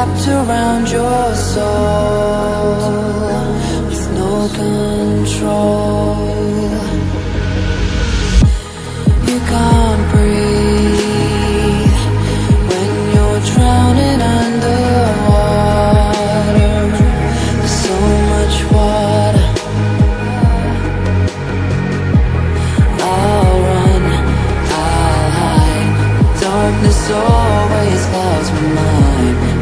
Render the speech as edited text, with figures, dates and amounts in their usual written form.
wrapped around your soul with no control. You can't breathe when you're drowning underwater. There's so much water. I'll run, I'll hide. Darkness always clouds my mind.